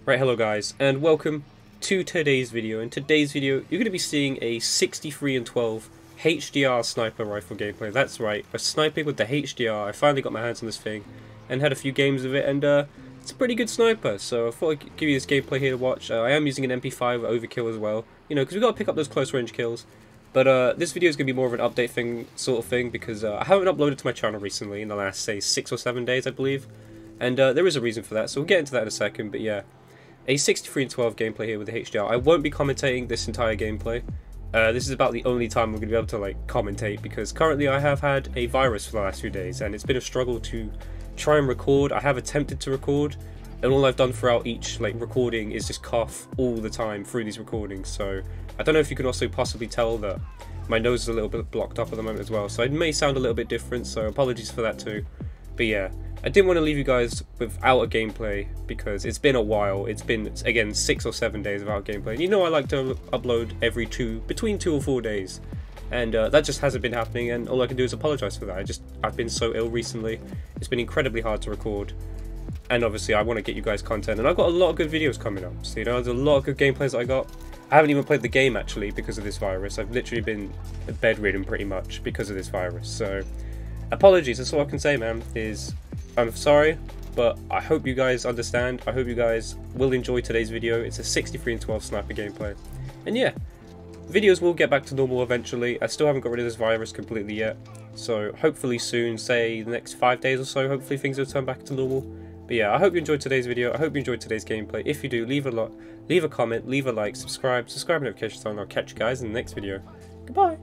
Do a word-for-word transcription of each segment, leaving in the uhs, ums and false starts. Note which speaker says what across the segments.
Speaker 1: Right, hello guys, and welcome to today's video. In today's video, you're going to be seeing a sixty-three and twelve H D R sniper rifle gameplay. That's right, a sniping with the H D R. I finally got my hands on this thing and had a few games of it, and uh, it's a pretty good sniper. So I thought I'd give you this gameplay here to watch. Uh, I am using an M P five overkill as well, you know, because we've got to pick up those close range kills. But uh, this video is going to be more of an update thing, sort of thing, because uh, I haven't uploaded to my channel recently in the last, say, six or seven days, I believe. And uh, there is a reason for that, so we'll get into that in a second, but yeah. A sixty-three and twelve gameplay here with the H D R. I won't be commentating this entire gameplay. Uh, this is about the only time I'm going to be able to like commentate, because currently I have had a virus for the last few days and it's been a struggle to try and record. I have attempted to record, and all I've done throughout each like recording is just cough all the time through these recordings. So I don't know if you can also possibly tell that my nose is a little bit blocked up at the moment as well, so it may sound a little bit different, so apologies for that too. But yeah, I didn't want to leave you guys without a gameplay because it's been a while. It's been, again, six or seven days without gameplay. You know I like to upload every two, between two or four days. And uh, that just hasn't been happening, and all I can do is apologise for that. I just, I've been so ill recently. It's been incredibly hard to record. And obviously I want to get you guys content, and I've got a lot of good videos coming up. So, you know, there's a lot of good gameplays that I got. I haven't even played the game, actually, because of this virus. I've literally been bedridden pretty much because of this virus. So, apologies, that's all I can say, man, is I'm sorry, but I hope you guys understand. I hope you guys will enjoy today's video. It's a sixty-three and twelve sniper gameplay. And yeah, videos will get back to normal eventually. I still haven't got rid of this virus completely yet. So hopefully soon, say the next five days or so, hopefully things will turn back to normal. But yeah, I hope you enjoyed today's video. I hope you enjoyed today's gameplay. If you do, leave a lot, leave a comment, leave a like, subscribe, subscribe notifications on. I'll catch you guys in the next video. Goodbye.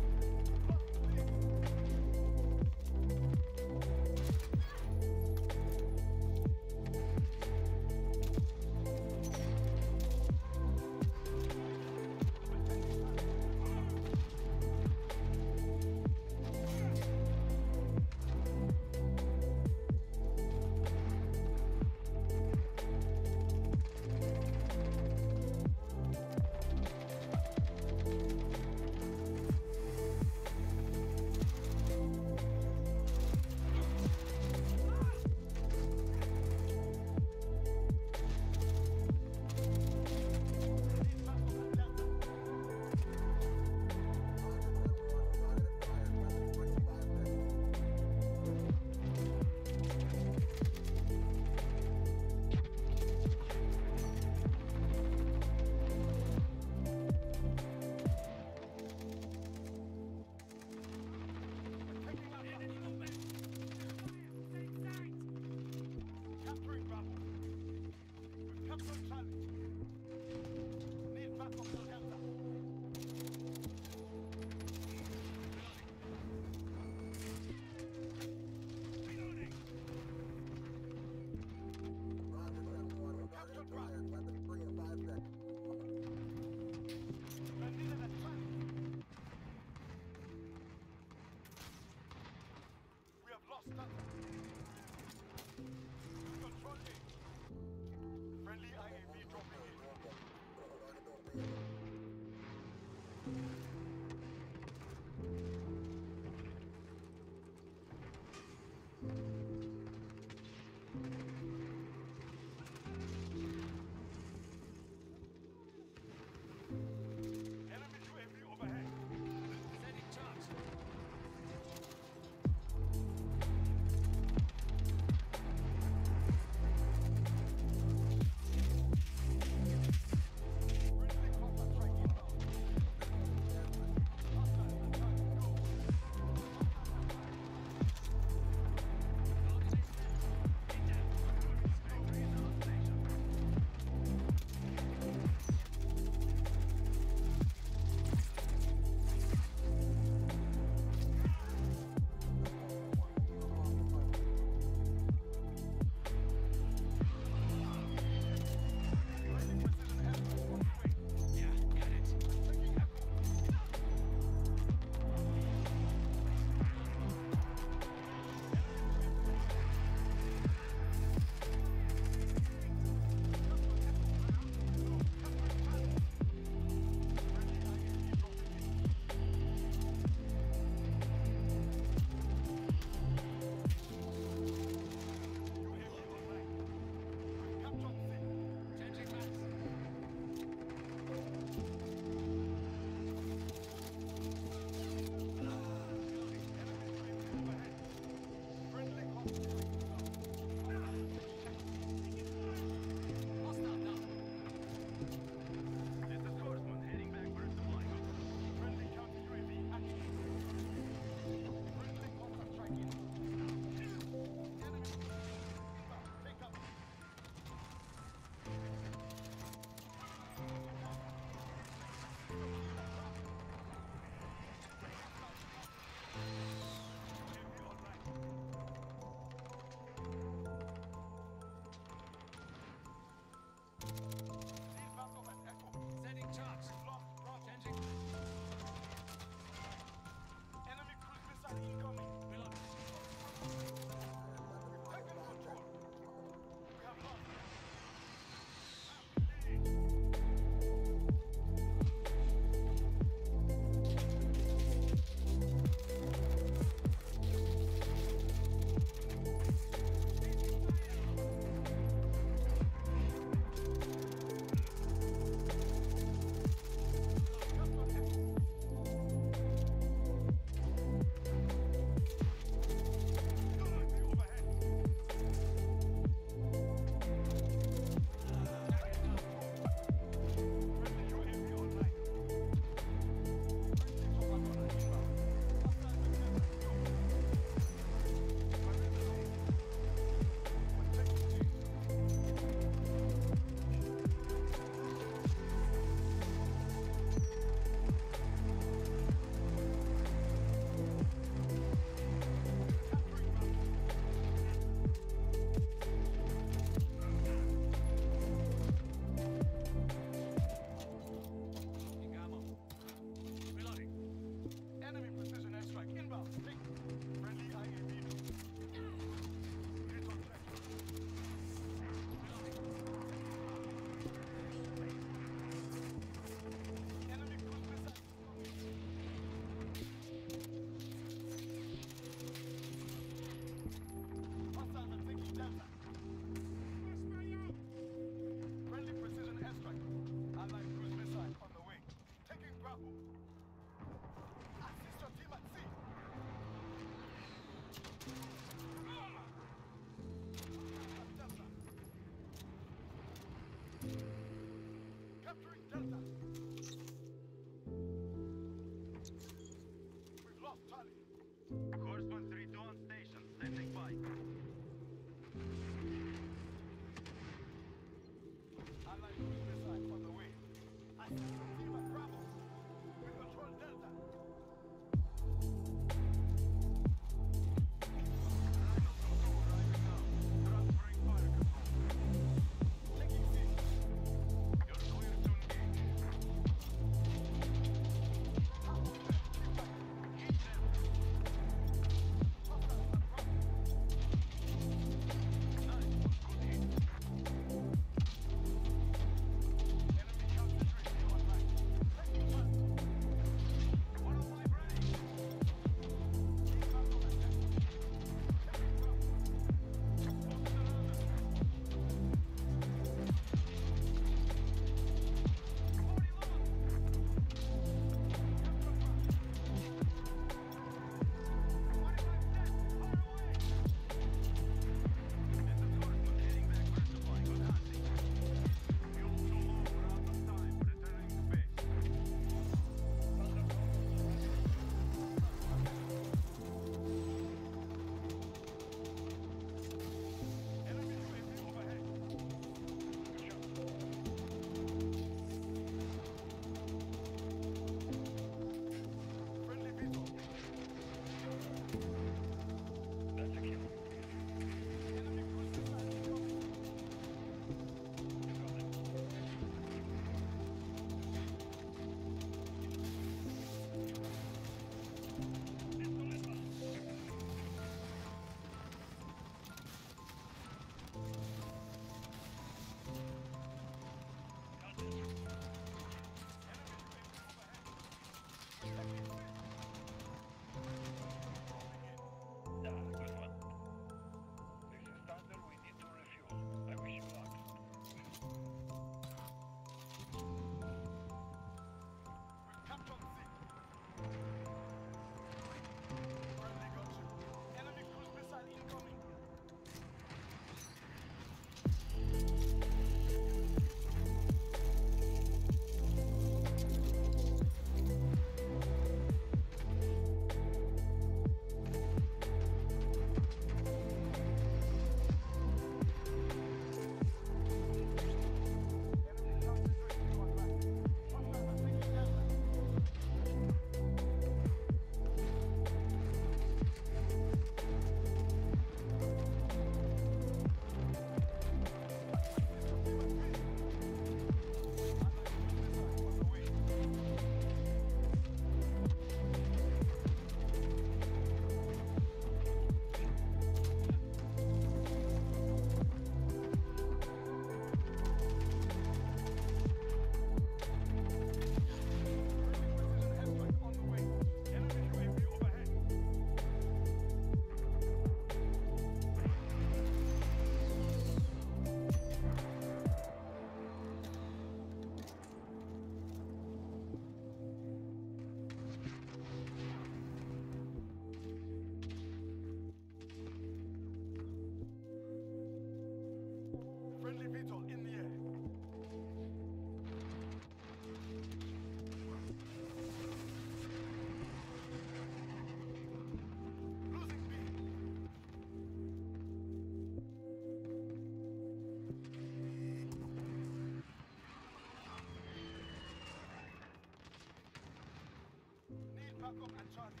Speaker 2: Hawk and Charlie.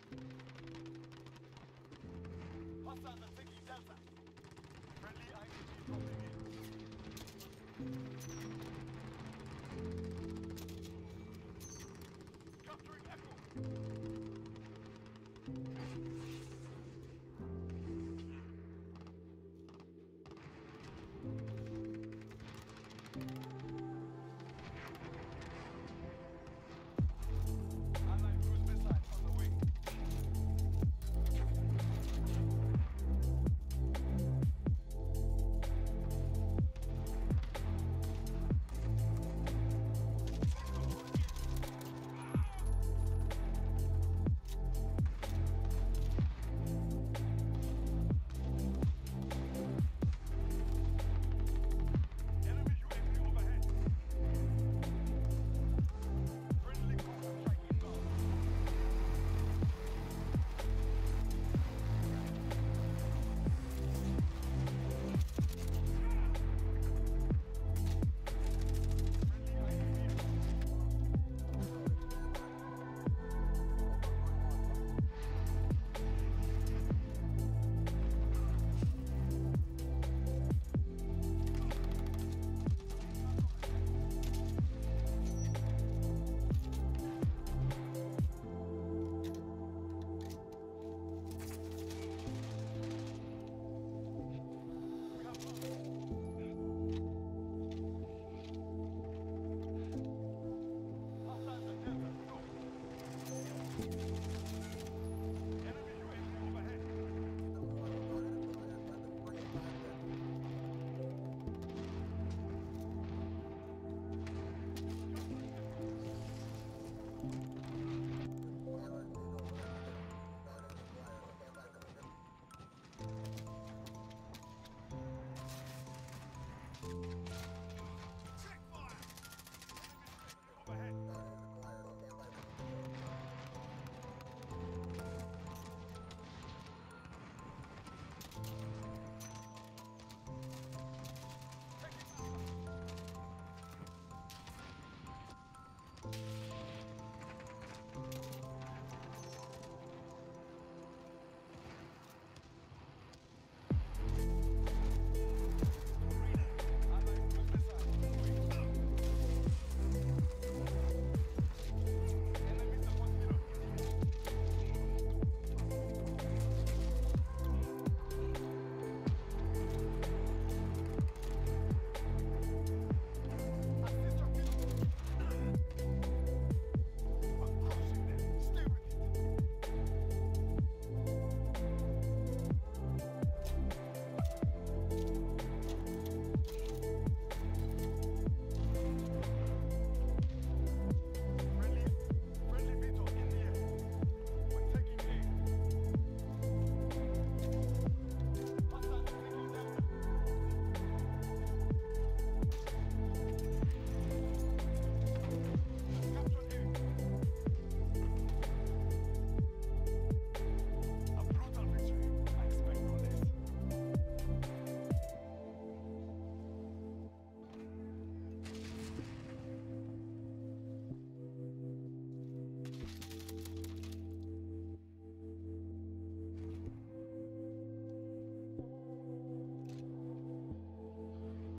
Speaker 2: Hostiles are taking Delta. Friendly I D G dropping in.